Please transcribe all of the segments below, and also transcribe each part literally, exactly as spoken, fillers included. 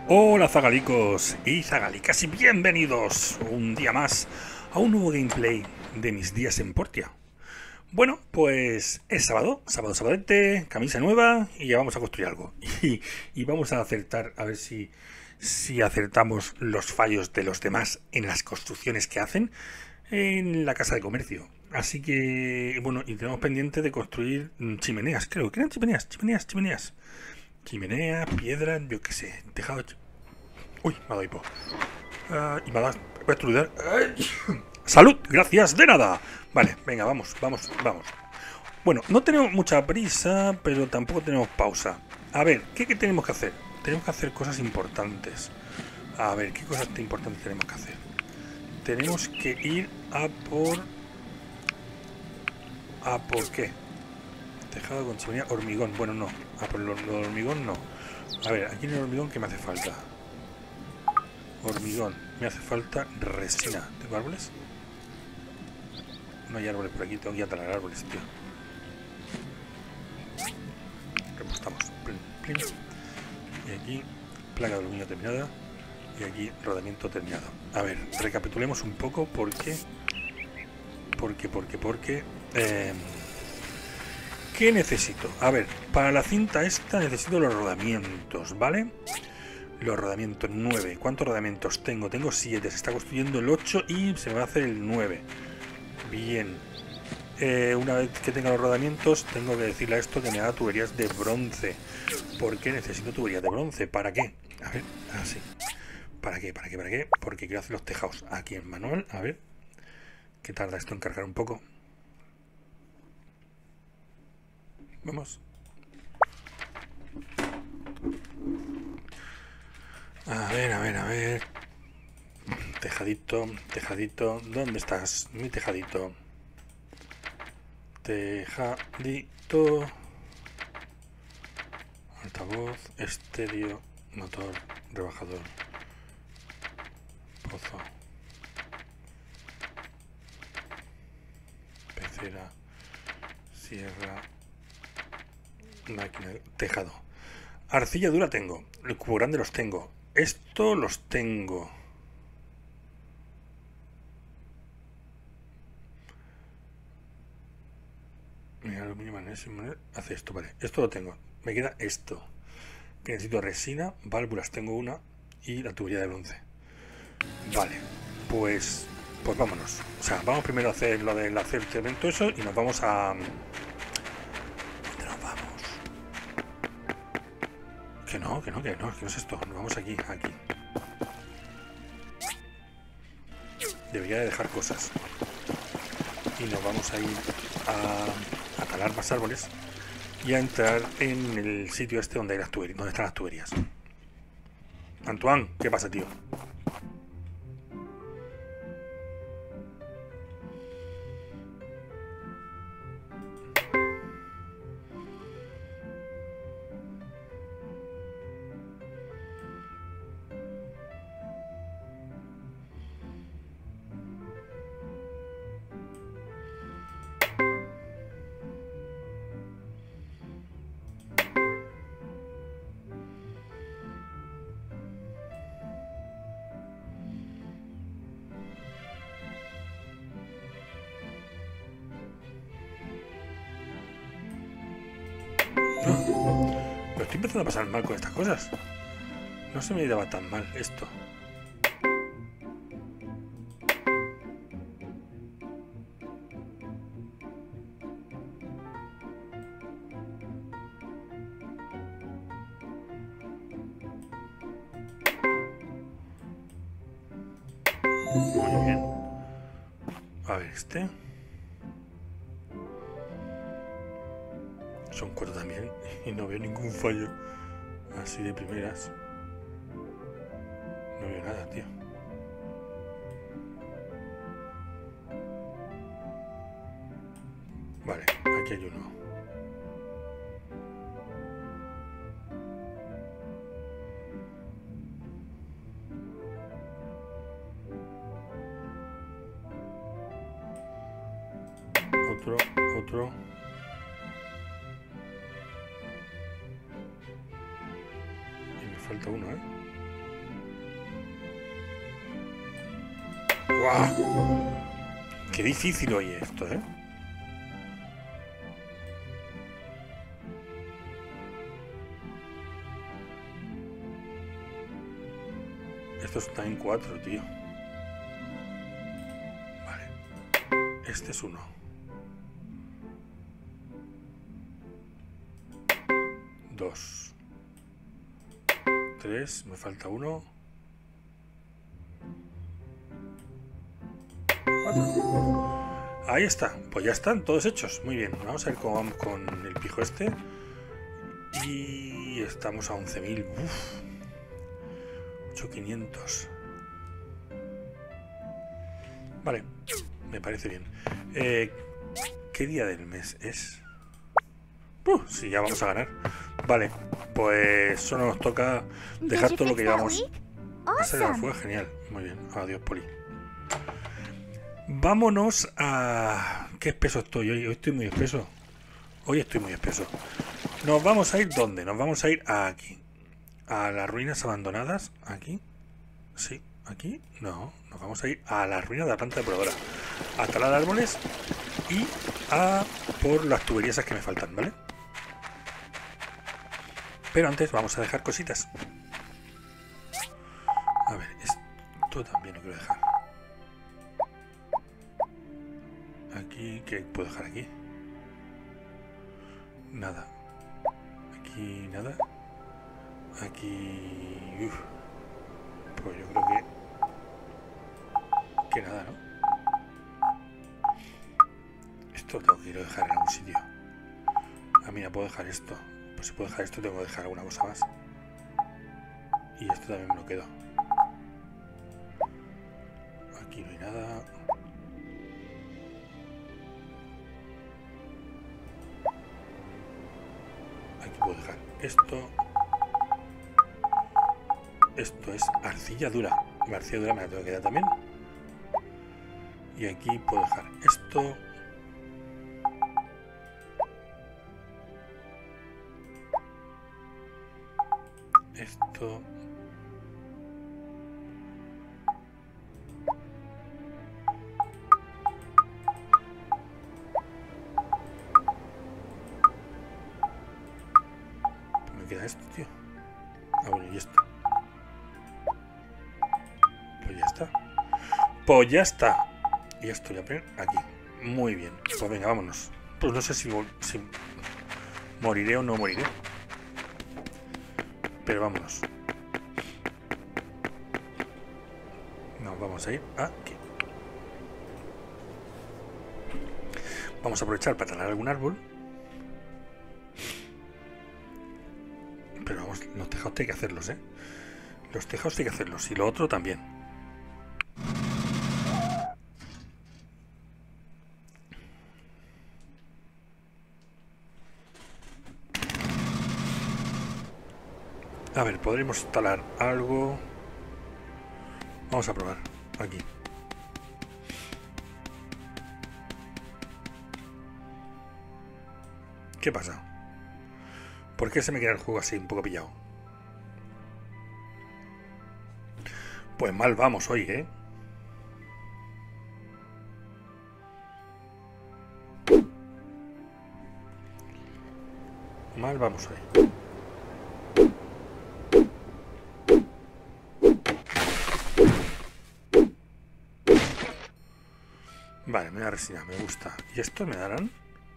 Hola zagalicos y zagalicas y bienvenidos un día más a un nuevo gameplay de mis días en Portia. Bueno, pues es sábado, sábado sabadete, camisa nueva y ya vamos a construir algo. Y, y vamos a acertar, a ver si, si acertamos los fallos de los demás en las construcciones que hacen en la casa de comercio. Así que, bueno, y tenemos pendiente de construir chimeneas, creo que eran chimeneas, chimeneas, chimeneas. Chimenea, piedra, yo qué sé, tejado. Uy, me ha dado hipo. Uh, y me ha dado. Voy a estudiar. ¡Salud! Gracias, de nada. Vale, venga, vamos, vamos, vamos. Bueno, no tenemos mucha prisa, pero tampoco tenemos pausa. A ver, ¿qué, qué tenemos que hacer? Tenemos que hacer cosas importantes. A ver, ¿qué cosas importantes tenemos que hacer? Tenemos que ir a por... ¿A por qué? Tejado con chimenea, hormigón. Bueno, no. A por el hormigón no. A ver, aquí en el hormigón, ¿qué me hace falta? Hormigón. Me hace falta resina. ¿Tengo árboles? No hay árboles por aquí. Tengo que ir a talar árboles, tío. Repostamos. Plin, plin. Y aquí, placa de aluminio terminada. Y aquí, rodamiento terminado. A ver, recapitulemos un poco. ¿Por qué? Porque, porque, porque... Eh, ¿Qué necesito? A ver, para la cinta esta necesito los rodamientos, ¿vale? Los rodamientos, nueve. ¿Cuántos rodamientos tengo? Tengo siete. Se está construyendo el ocho y se me va a hacer el nueve. Bien. Eh, una vez que tenga los rodamientos, tengo que decirle a esto que me haga tuberías de bronce. ¿Por qué necesito tuberías de bronce? ¿Para qué? A ver, así. ¿Para qué? ¿Para qué? ¿Para qué? Porque quiero hacer los tejados aquí en manual. A ver. ¿Qué tarda esto en cargar un poco? Vamos. A ver, a ver, a ver. Tejadito, tejadito. ¿Dónde estás? Mi tejadito. Tejadito. Altavoz, estéreo, motor, rebajador. Pozo. Pecera. Sierra. Máquina. Tejado. Arcilla dura tengo. El cubo grande los tengo. Esto los tengo. Mira, aluminio, magnesio, hace esto, vale. Esto lo tengo. Me queda esto. Que necesito resina, válvulas tengo una y la tubería de bronce. Vale, pues pues vámonos. O sea, vamos primero a hacer lo del hacer cemento eso y nos vamos a... ¿Dónde nos vamos? Que no, que no, que no, que no es esto. Nos vamos aquí, aquí. Debería de dejar cosas. Y nos vamos a ir a, a talar más árboles y a entrar en el sitio este donde hay las tuberías, donde están las tuberías. Antoine, ¿qué pasa, tío? Lo estoy empezando a pasar mal con estas cosas. No se me daba tan mal esto. Muy bien. A ver, este. Son cuatro también y no veo ningún fallo. Así de primeras. No veo nada, tío. Vale, aquí hay uno. Otro, otro. Y me falta uno, ¿eh? ¡Guau! Qué difícil hoy esto, ¿eh? Esto está en cuatro, tío. Vale. Este es uno. Dos. Tres. Me falta uno. Cuatro. Ahí está. Pues ya están todos hechos. Muy bien. Vamos a ver cómo vamos con el pijo este. Y estamos a once mil. Uff. ocho mil quinientos. Vale, me parece bien. Eh, ¿Qué día del mes es? Uh, sí, ya vamos a ganar. Vale, pues solo nos toca dejar todo lo que llevamos. Esa ya fue genial. Muy bien, adiós, Poli. Vámonos a... ¿Qué espeso estoy hoy? Hoy estoy muy espeso. Hoy estoy muy espeso. Nos vamos a ir, ¿dónde? Nos vamos a ir aquí. A las ruinas abandonadas. ¿Aquí? Sí. ¿Aquí? No. Nos vamos a ir a las ruinas de la planta depuradora. A talar árboles y a por las tuberías que me faltan, ¿vale? Pero antes vamos a dejar cositas. A ver, esto también lo quiero dejar. Aquí, ¿qué puedo dejar aquí? Nada. Aquí, nada. Aquí... Uf. Pues yo creo que... Que nada, ¿no? Esto tengo que ir a dejar en algún sitio. Ah, mira, puedo dejar esto. Pues si puedo dejar esto, tengo que dejar alguna cosa más. Y esto también me lo quedo. Aquí no hay nada. Aquí puedo dejar esto. Esto es arcilla dura. La arcilla dura me la tengo que quedar también. Y aquí puedo dejar esto. Esto. Pues me queda esto, tío. Ah, bueno, y esto. Pues ya está. Pues ya está. Y esto ya aquí. Muy bien. Pues venga, vámonos. Pues no sé si, si moriré o no moriré. Pero vámonos. Nos vamos a ir aquí. Vamos a aprovechar para talar algún árbol. Pero vamos, los tejados hay que hacerlos, ¿eh? Los tejados hay que hacerlos. Y lo otro también. A ver, podremos instalar algo. Vamos a probar. Aquí. ¿Qué pasa? ¿Por qué se me queda el juego así, un poco pillado? Pues mal vamos hoy, ¿eh? Mal vamos hoy. Vale, me da resina, me gusta. ¿Y esto me darán?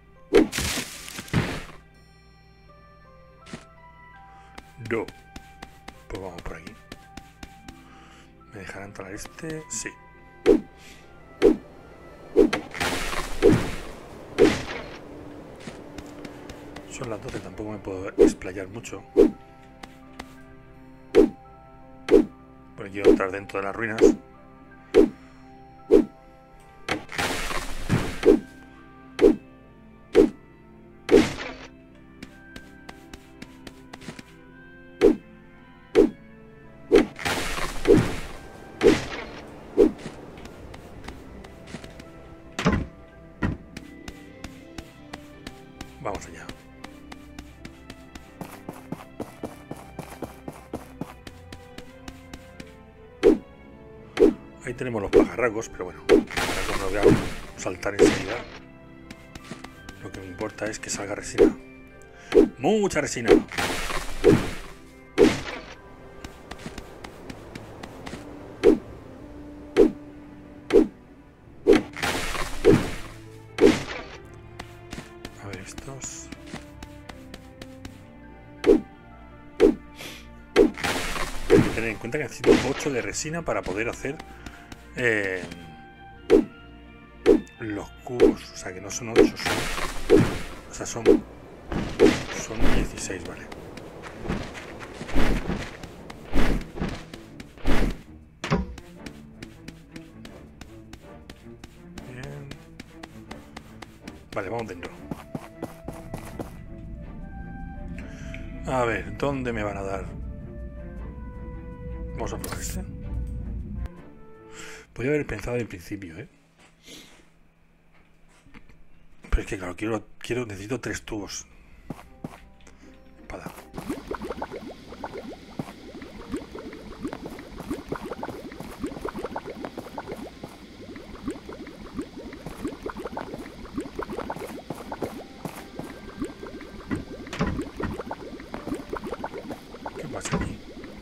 No. Pues vamos por aquí. ¿Me dejarán talar este? Sí. Son las doce, tampoco me puedo explayar mucho. Porque quiero entrar dentro de las ruinas. Vamos allá. Ahí tenemos los pajarracos, pero bueno, ahora me lo voy a saltar enseguida. Lo que me importa es que salga resina. ¡Mucha resina! A ver, estos... Hay que tener en cuenta que necesito ocho de resina para poder hacer eh, los cubos. O sea, que no son ocho, son... O sea, son... Son dieciséis, vale. Bien. Vale, vamos dentro. A ver, ¿dónde me van a dar? Vamos a probar este. Podría haber pensado en principio, ¿eh? Pero es que claro, quiero, quiero, necesito tres tubos. Espada. ¿Qué pasa aquí?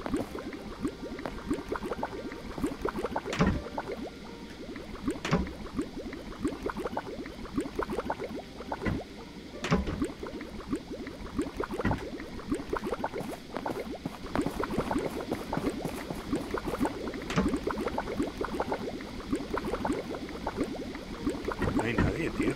No hay nadie, tío.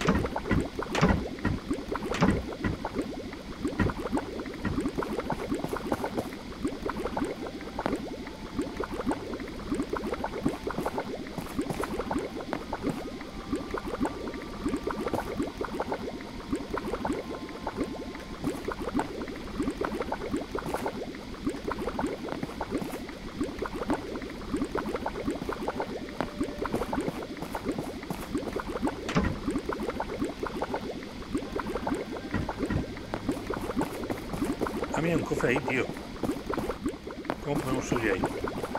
Ah, mira, un cofre ahí, tío. ¿Cómo podemos subir ahí?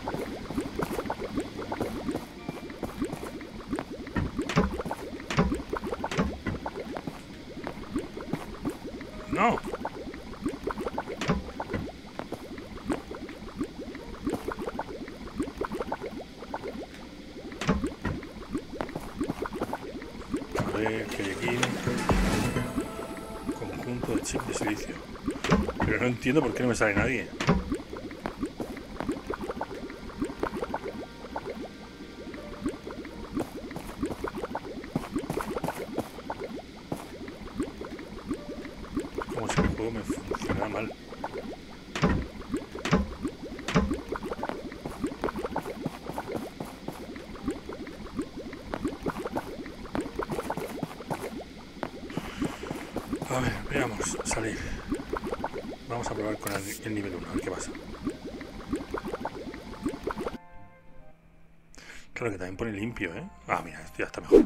¡No! A ver, que hay aquí... Conjunto de chip de silicio. Pero no entiendo por qué no me sale nadie. Como si el juego me funcionara mal. A ver, veamos, salir. Vamos a probar con el, el nivel uno, a ver qué pasa. Claro que también pone limpio, ¿eh? Ah, mira, esto ya está mejor.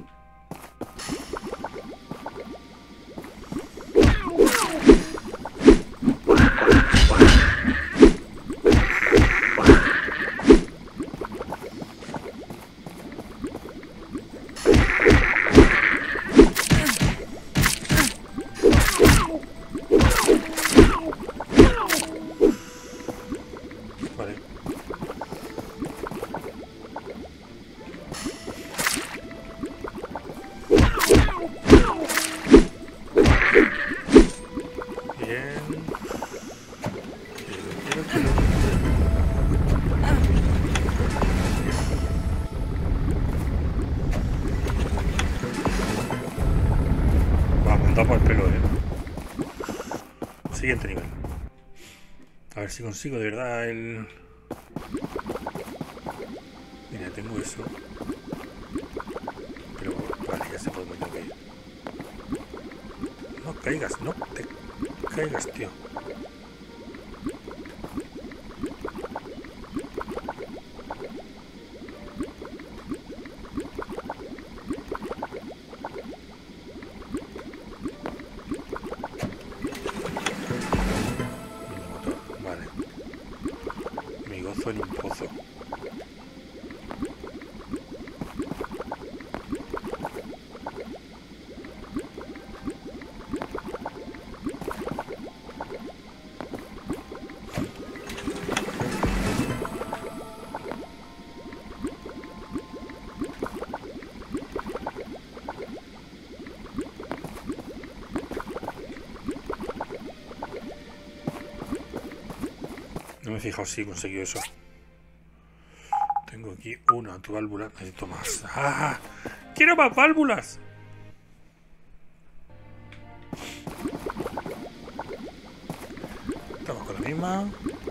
Vale. Bien. Quiero, quiero, quiero. Va, montado por el pelo, eh. Siguiente nivel. A ver si consigo de verdad el... Mira, tengo eso. Pero vale, ya sé por dónde tengo que ir. No caigas, no te caigas, tío. Mi motor, vale. Mi gozo en un pozo. me he fijado si he conseguido eso. Tengo aquí una tu válvula. Necesito más. ¡Ah! ¡Quiero más válvulas! Estamos con la misma.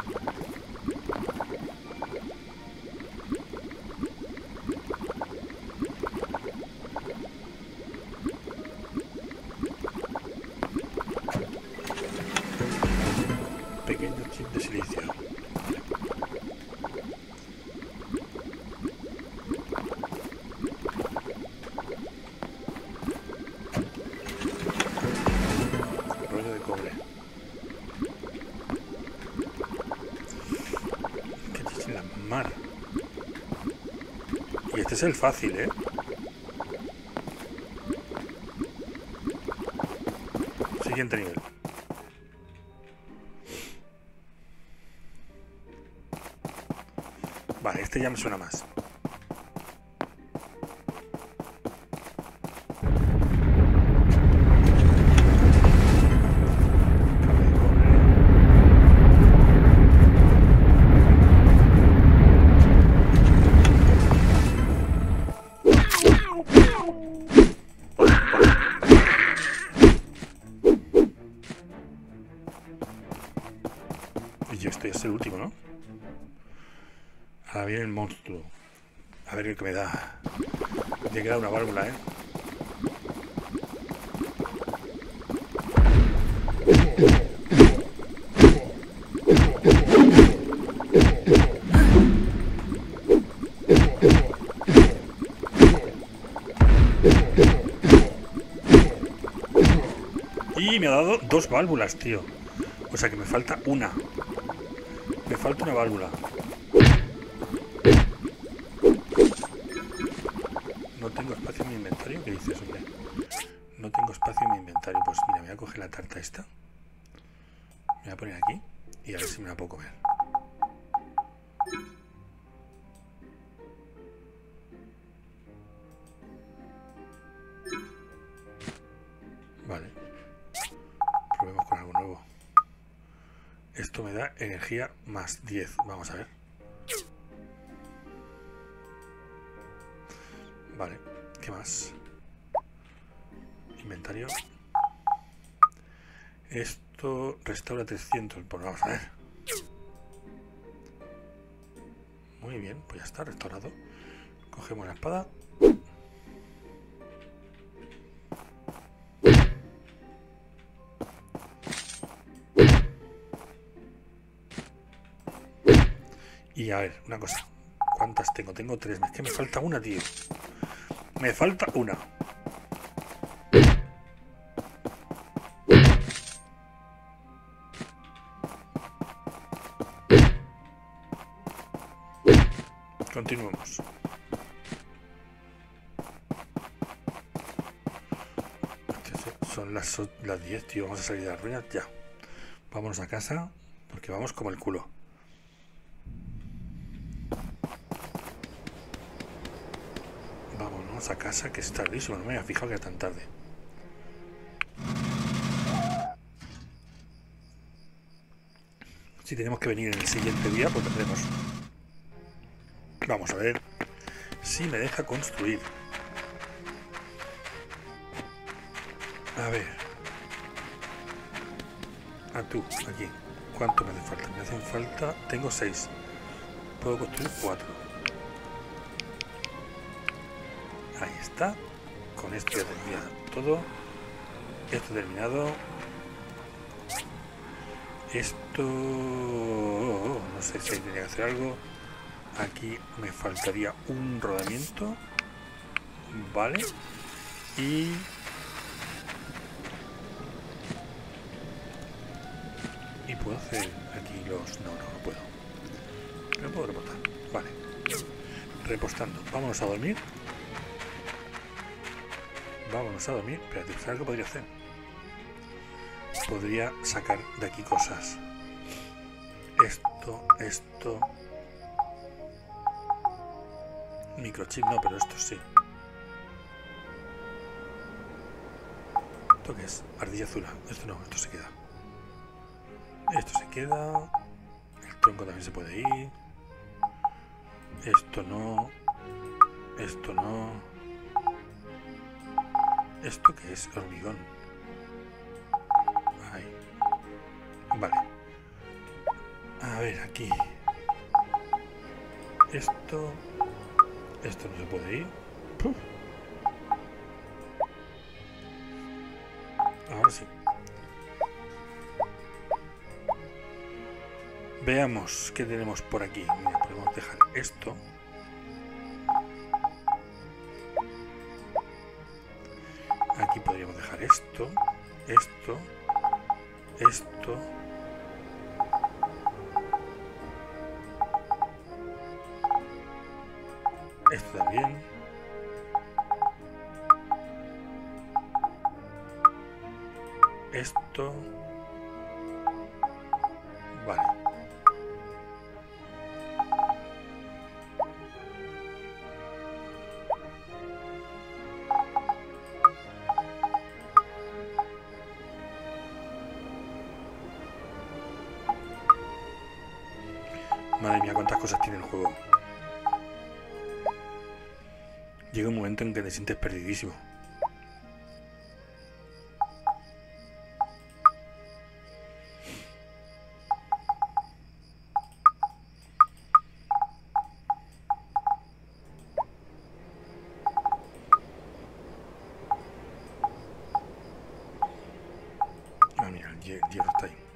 Pequeño chip de silicio. Rollo de cobre. Qué chichi la mar. Y este es el fácil, ¿eh? Siguiente nivel. Vale, este ya me suena más. Y yo estoy, es el último, ¿no? Ahora viene el monstruo. A ver qué me da. Me queda una válvula, ¿eh? Y me ha dado dos válvulas, tío. O sea que me falta una. Me falta una válvula. No tengo espacio en mi inventario. ¿Qué dices, hombre? No tengo espacio en mi inventario. Pues mira, me voy a coger la tarta esta. Me voy a poner aquí y a ver si me la puedo comer. Vale. Probemos con algo nuevo. Esto me da energía más diez. Vamos a ver. Vale. ¿Qué más? Inventario. Esto restaura trescientos. Pues vamos a ver. Muy bien. Pues ya está restaurado. Cogemos la espada. Y a ver, una cosa. ¿Cuántas tengo? Tengo tres. Es que me falta una, tío. Me falta una. Continuemos. Son las, las diez, tío. Vamos a salir de las ruinas ya. Vámonos a casa porque vamos como el culo. Vámonos a casa que es tardísimo. No me había fijado que era tan tarde. Si tenemos que venir en el siguiente día, pues tendremos. Vamos a ver si me deja construir. A ver. A tú, aquí. ¿Cuánto me hace falta? Me hacen falta... Tengo seis. Puedo construir cuatro. Ahí está. Con esto ya tendría todo. Esto terminado. Esto... No sé si tenía que hacer algo. Aquí me faltaría un rodamiento. Vale. Y... Y puedo hacer aquí los... No, no, no puedo. No puedo repostar. Vale. Repostando. Vámonos a dormir. Vámonos a dormir. Espérate, ¿sabes algo que podría hacer? Podría sacar de aquí cosas. Esto, esto... Microchip no, pero esto sí. ¿Esto qué es? Ardilla azul. Esto no, esto se queda. Esto se queda. El tronco también se puede ir. Esto no. Esto no. ¿Esto qué es? Hormigón. Ahí. Vale. A ver, aquí. Esto. Esto no se puede ir. Puf. Ahora sí. Veamos qué tenemos por aquí. Mira, podemos dejar esto. Aquí podríamos dejar esto, esto, esto. Esto también. Esto. Vale. Madre mía, cuántas cosas tiene el juego. Llega un momento en que te sientes perdidísimo. Ah, mira, el hierro está ahí.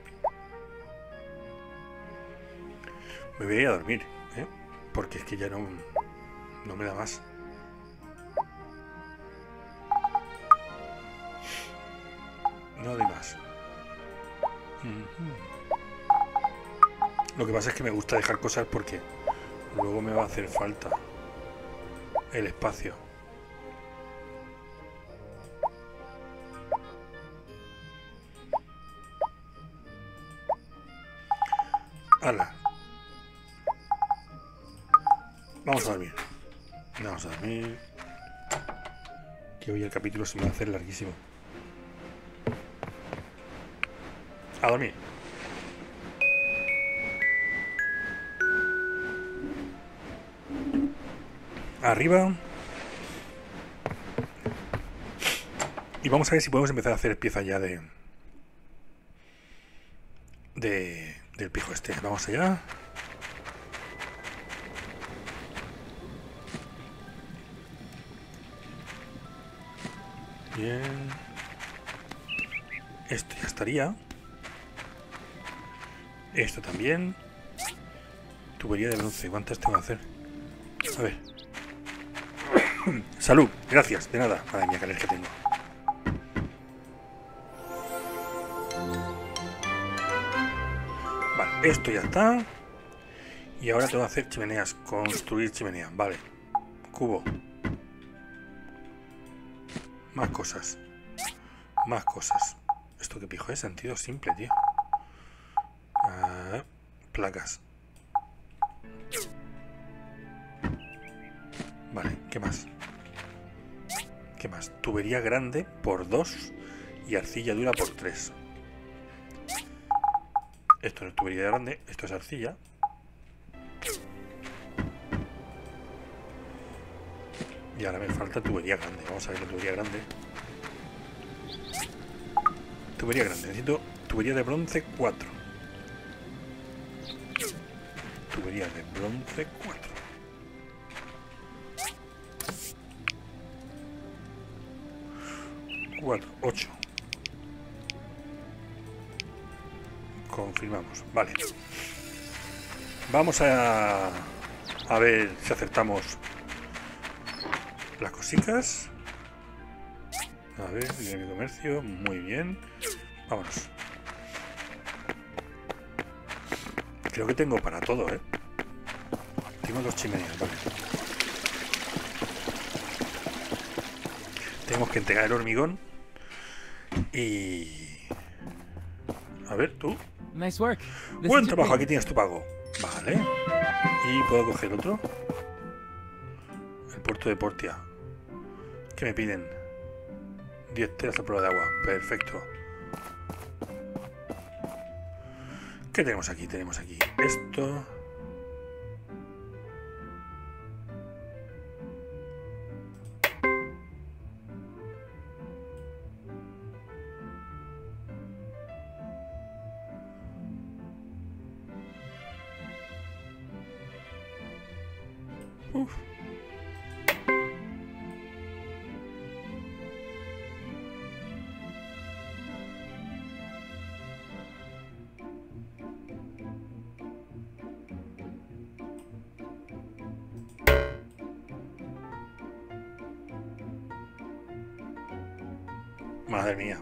Me voy a ir a dormir, ¿eh? Porque es que ya no, no me da más. No doy más. Uh-huh. Lo que pasa es que me gusta dejar cosas porque luego me va a hacer falta el espacio. ¡Hala! Vamos a dormir. Vamos a dormir. Que hoy el capítulo se me va a hacer larguísimo. A dormir. Arriba. Y vamos a ver si podemos empezar a hacer piezas ya de... de del pijo este. Vamos allá. Bien. Esto ya estaría. Esto también. Tubería de bronce. ¿Cuántas tengo que hacer? A ver. Salud. Gracias. De nada. Madre mía, qué alergia tengo. Vale. Esto ya está. Y ahora tengo que hacer chimeneas. Construir chimeneas. Vale. Cubo. Más cosas. Más cosas. ¿Esto qué pijo es? Sentido simple, tío. Ah, placas. Vale, ¿qué más? ¿Qué más? Tubería grande por dos y arcilla dura por tres. Esto no es tubería grande, esto es arcilla. Y ahora me falta tubería grande. Vamos a ver la tubería grande. Tubería grande. Necesito tubería de bronce cuatro. Tubería de bronce cuatro. cuatro, ocho. Confirmamos. Vale. Vamos a, a ver si acertamos las cositas. A ver, dinero de comercio. Muy bien. Vámonos. Creo que tengo para todo, ¿eh? Tengo dos chimeneas, vale. Tenemos que entregar el hormigón. Y... a ver, tú. Nice work. Buen trabajo, aquí tienes tu pago. Vale. Y puedo coger otro. El puerto de Portia. ¿Qué me piden? diez telas a prueba de agua. Perfecto. ¿Qué tenemos aquí? Tenemos aquí esto. Uf. Madre mía.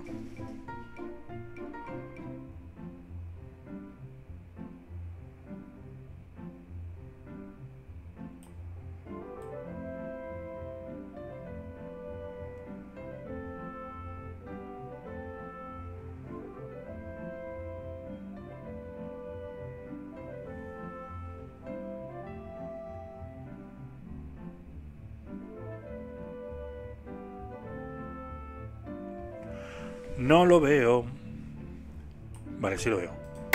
No lo veo. Vale, sí lo veo.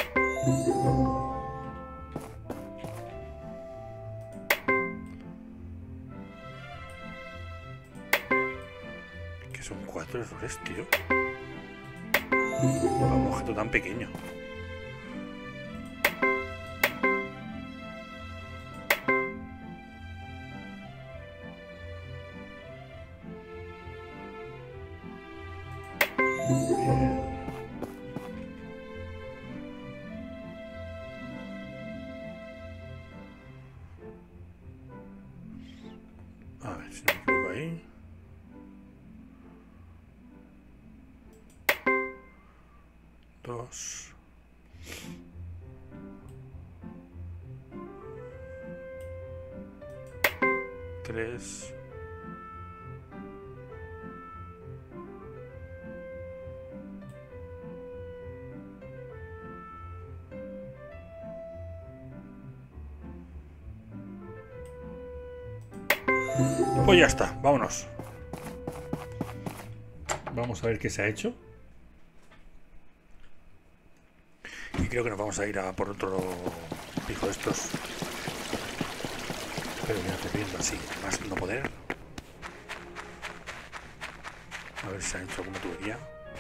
Que son cuatro errores, tío. Para un objeto tan pequeño. Bien. A ver si no me equivoco ahí. Dos. Tres. Pues ya está, vámonos. Vamos a ver qué se ha hecho. Y creo que nos vamos a ir a por otro pijo de estos. Pero mira, corriendo así, más no poder. A ver si se ha hecho alguna tubería.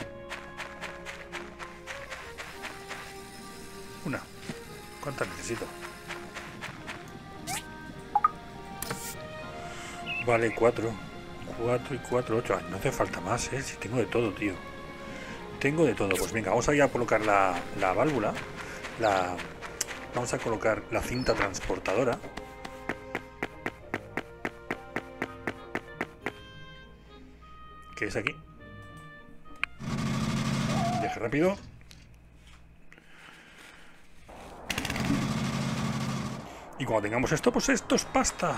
Una. ¿Cuántas necesito? Vale, cuatro. Cuatro y cuatro, ocho. No hace falta más, ¿eh? Si tengo de todo, tío. Tengo de todo. Pues venga, vamos a ir a colocar la, la válvula. La, vamos a colocar la cinta transportadora. Que es aquí. Deje rápido. Y cuando tengamos esto, pues esto es pasta.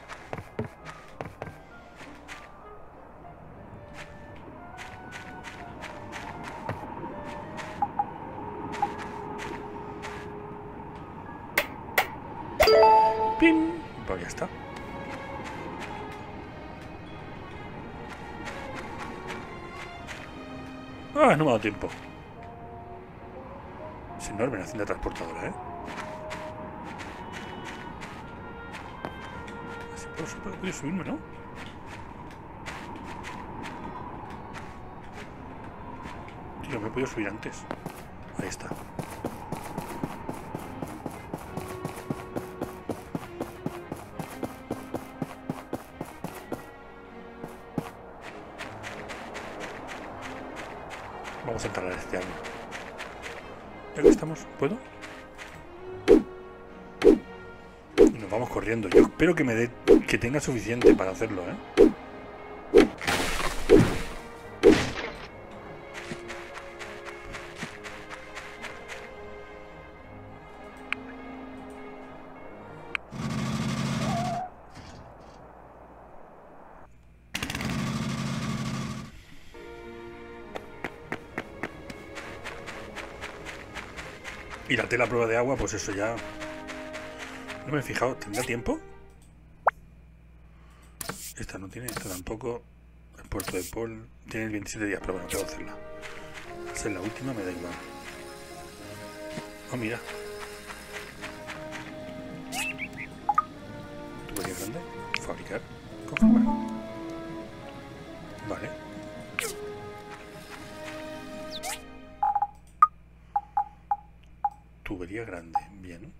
¡Pim! Pues ya está. Ah, no me ha dado tiempo. Es enorme la cinta transportadora, ¿eh? Así por eso puedo subirme, ¿no? Tío, me he podido subir antes. Ahí está. Vamos a entrar a este año. Ya que estamos, ¿puedo? Y nos vamos corriendo. Yo espero que me dé, que tenga suficiente para hacerlo, ¿eh? Y la tela a prueba de agua, pues eso ya... No me he fijado. ¿Tendrá tiempo? Esta no tiene, esta tampoco. El puerto de Paul tiene veintisiete días, pero bueno, tengo que hacerla. Ser la última me da igual. Oh, mira. Tubería grande. Fabricar. Confirmar. Vale. Tubería grande. Bien.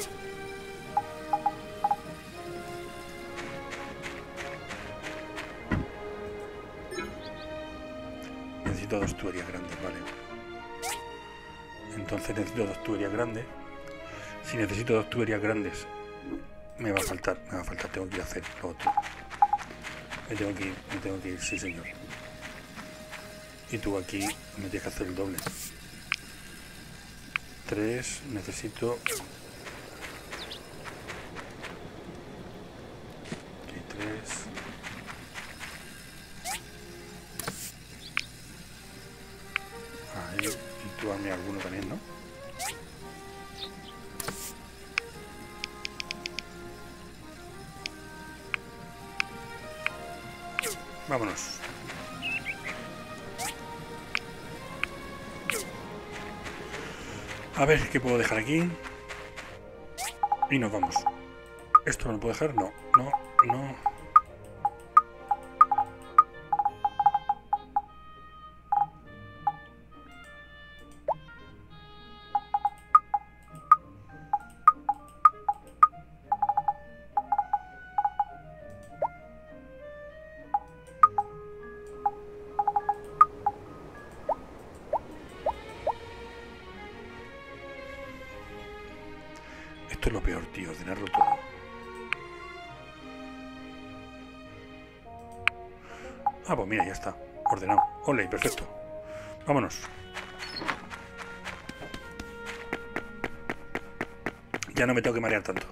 Necesito dos tuberías grandes, vale. Entonces necesito dos tuberías grandes. Si necesito dos tuberías grandes, me va a faltar, me va a faltar, tengo que ir a hacer lo otro. Me tengo que ir, me tengo que ir, sí señor. Y tú aquí me tienes que hacer el doble. Tres, necesito... Aquí tres. Ahí, y tú hazme alguno también, ¿no? Vámonos. A ver, ¿qué puedo dejar aquí? Y nos vamos. ¿Esto no lo puedo dejar? No, no, no. Esto es lo peor, tío, ordenarlo todo. Ah, pues mira, ya está. Ordenado. Ole, perfecto. Vámonos. Ya no me tengo que marear tanto.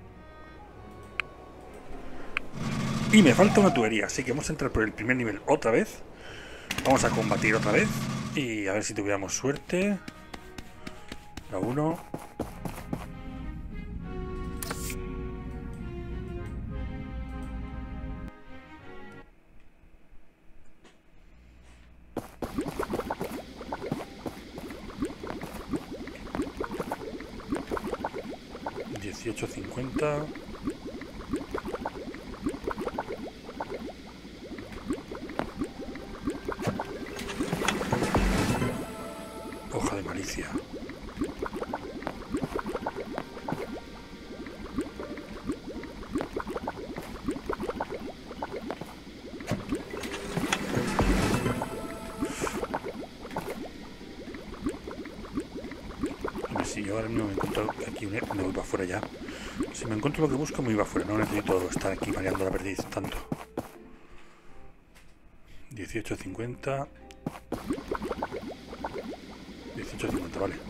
Y me falta una tubería, así que vamos a entrar por el primer nivel otra vez. Vamos a combatir otra vez. Y a ver si tuviéramos suerte. La uno. dieciocho cincuenta. Hoja de malicia. A ver si yo ahora mismo me encuentro aquí, me voy para afuera ya. Si me encuentro lo que busco, me iba afuera. No necesito estar aquí mareando la perdiz tanto. dieciocho cincuenta. dieciocho cincuenta, vale.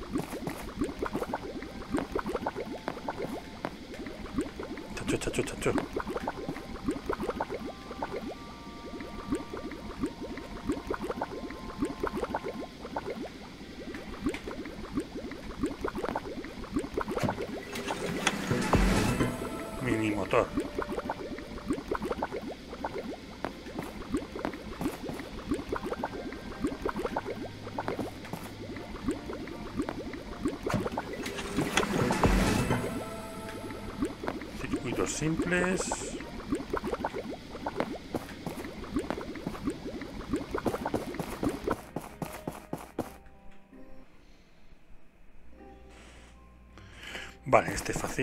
Chacho, chacho, chacho. Mini motor. Circuitos simples. Vale, este es fácil.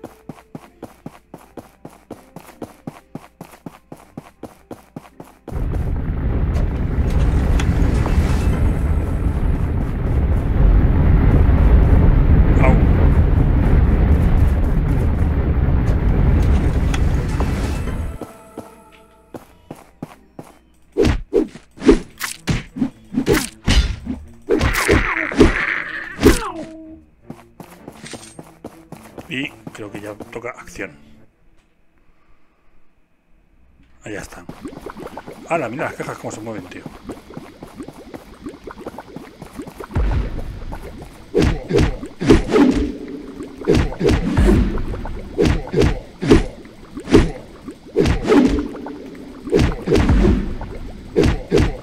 Y creo que ya toca acción. Allá están. ¡Hala! Mira las cajas cómo se mueven, tío.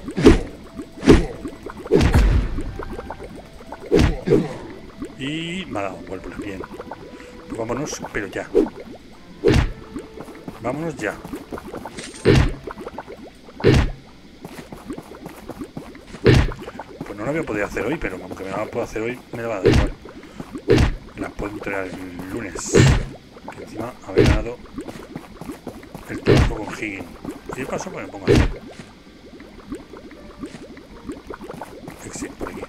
Y dado válvulas, bien. Pues vámonos, pero ya. Vámonos ya. Pues no lo voy a poder hacer hoy, pero aunque me la puedo hacer hoy, me la va a dar igual. La puedo entregar el lunes. Que encima haber ganado el trabajo con Higgins. Y de paso, pues me pongo a hacer. Exit por aquí.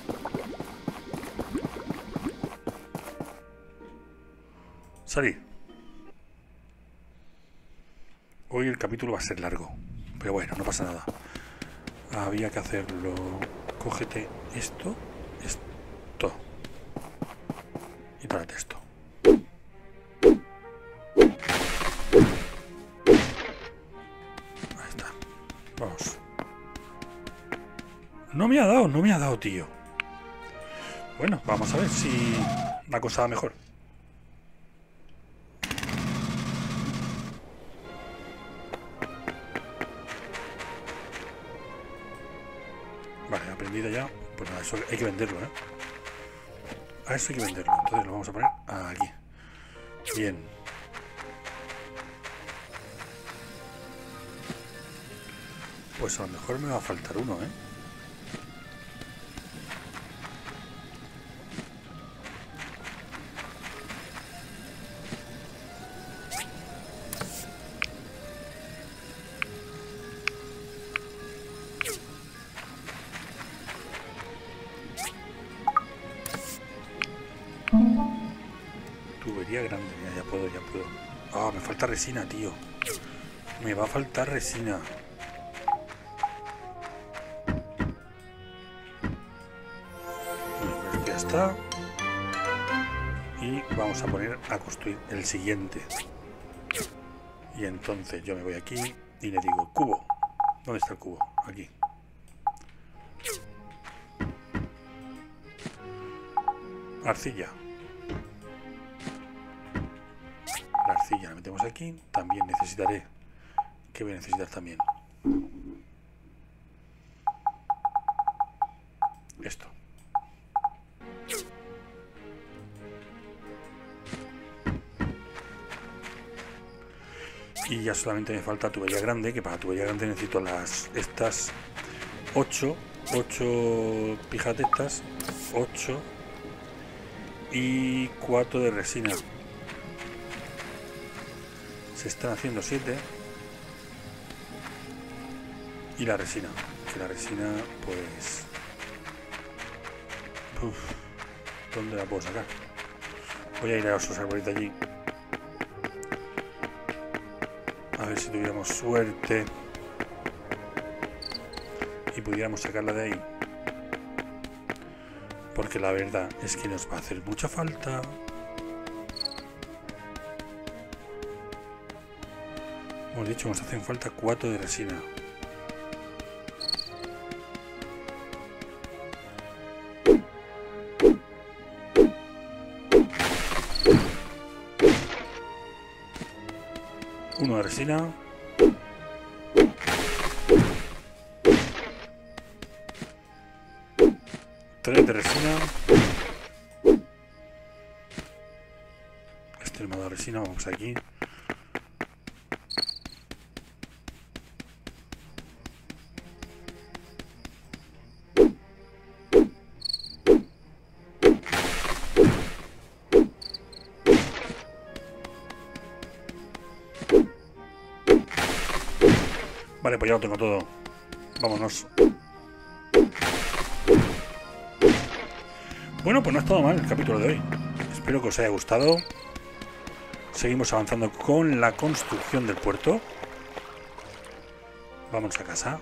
Salir. Hoy el capítulo va a ser largo, pero bueno, no pasa nada. Había que hacerlo. Cógete esto, esto y párate esto. Ahí está. Vamos. No me ha dado, no me ha dado, tío. Bueno, vamos a ver si la cosa va mejor. Vale, aprendido ya. Pues nada, eso hay que venderlo, ¿eh? A eso hay que venderlo. Entonces lo vamos a poner aquí. Bien. Pues a lo mejor me va a faltar uno, ¿eh? Tubería grande, ya, ya puedo, ya puedo. Ah, me falta resina, tío. Me va a faltar resina. Bueno, pues ya está. Y vamos a poner a construir el siguiente. Y entonces yo me voy aquí y le digo cubo. ¿Dónde está el cubo? Aquí. Arcilla. La arcilla la metemos aquí. También necesitaré. ¿Qué voy a necesitar también? Esto. Y ya solamente me falta tubería grande, que para tubería grande necesito las estas ocho, ocho pijas de estas, ocho y cuatro de resina. Se están haciendo siete. Y la resina, que la resina pues... Uf, ¿dónde la puedo sacar? Voy a ir a esos arbolitos allí. A ver si tuviéramos suerte y pudiéramos sacarla de ahí. Porque la verdad es que nos va a hacer mucha falta. Hemos dicho, nos hacen falta cuatro de resina. Uno de resina. Tres de resina. Este es el modo de resina, vamos aquí. Vale, pues ya lo tengo todo. Vámonos. Bueno, pues no ha estado mal el capítulo de hoy. Espero que os haya gustado. Seguimos avanzando con la construcción del puerto. Vamos a casa.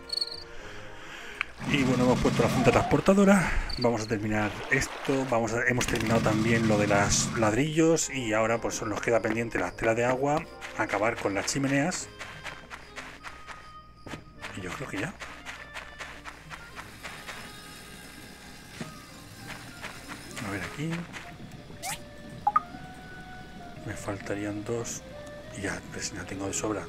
Y bueno, hemos puesto la cinta transportadora. Vamos a terminar esto. Vamos a, hemos terminado también lo de los ladrillos. Y ahora pues nos queda pendiente la tela de agua. Acabar con las chimeneas. Y yo creo que ya. A ver aquí. Me faltarían dos. Y ya, resina tengo de sobra.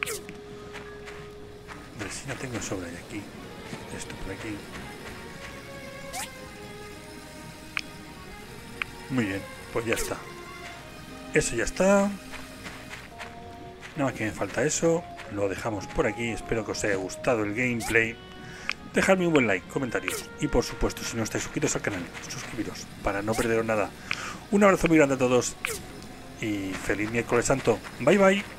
Resina tengo de sobra. Y aquí. Esto por aquí. Muy bien, pues ya está. Eso ya está. Nada más que me falta eso. Lo dejamos por aquí. Espero que os haya gustado el gameplay. Dejadme un buen like, comentarios. Y por supuesto, si no estáis suscritos al canal, suscribiros para no perderos nada. Un abrazo muy grande a todos. Y feliz miércoles santo. Bye bye.